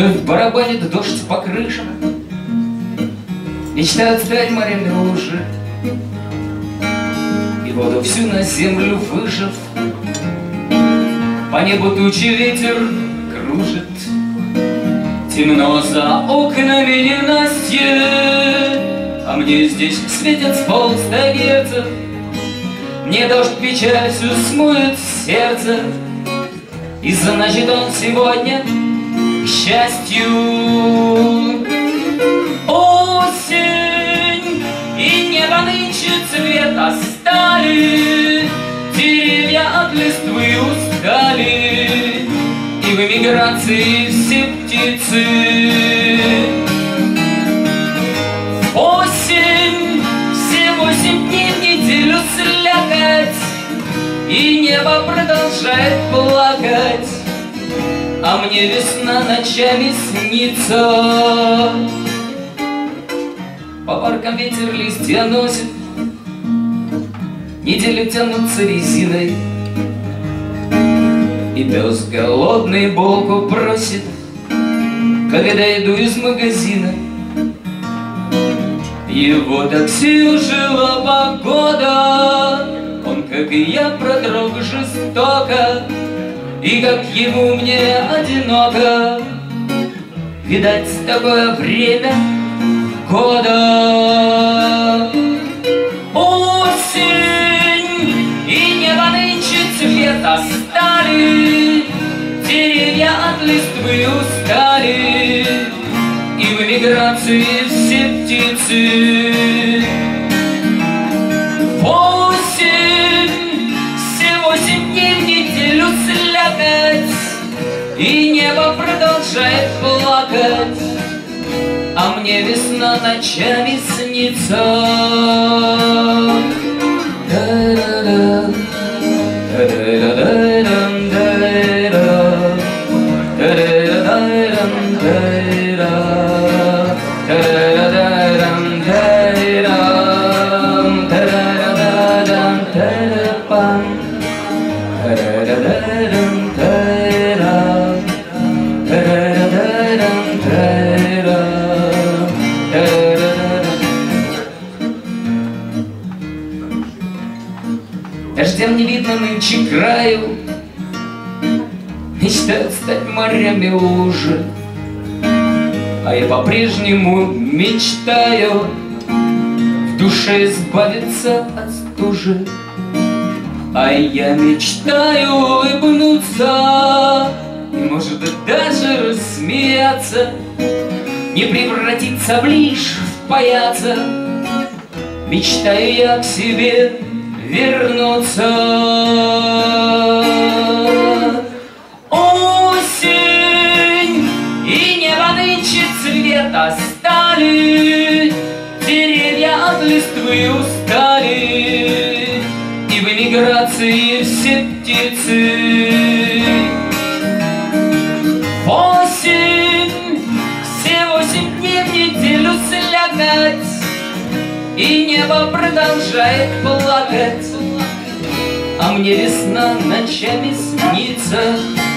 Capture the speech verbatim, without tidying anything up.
Вновь барабанит дождь по крышам, мечтают стать морями лжи, и воду всю на землю выжив, по небу тучи ветер кружит. Темно за окнами ненастье, а мне здесь светят с полста герцев. Мне дождь печалью смоет сердце, и значит он сегодня к счастью. Осень, и небо нынче цвета стали, деревья от листвы устали, и в эмиграции все птицы. Осень, все восемь дней в неделю слякоть, и небо продолжает плакать, а мне весна ночами снится. По паркам ветер листья носит, недели тянутся резиной, и пес голодный булку просит, когда иду из магазина. Его такси ужила погода, он, как и я, продрог жестоко, и как ему мне одиноко. Видать, такое время года. Осень, и небо нынче цвета стали, деревья от листвы устали, и в эмиграции все птицы. Восемь, все восемь дней в неделю слякоть, и небо продолжает плакать, а мне весна ночами снится. Да-да-да, да-да-да-дам, да-да, да-да-да-дам, да-да, да-да-да-дам, да-дам, да-да-да-дам, да-да-пам, да-да-да-дам, да-дам, да-да-да-дам, да-дам. Дождям не видно нынче краю, мечтают стать морями лужи, а я по-прежнему мечтаю в душе избавиться от стужи. А я мечтаю улыбнуться и, может быть, даже рассмеяться, не превратиться в лишь в паяца. Мечтаю я к себе вернуться. Осень, и небо нынче цвета стали, деревья от листвы устали, и в эмиграции все птицы. Осень, все восемь дней в неделю слякоть, и небо продолжает плакать, а мне весна ночами снится.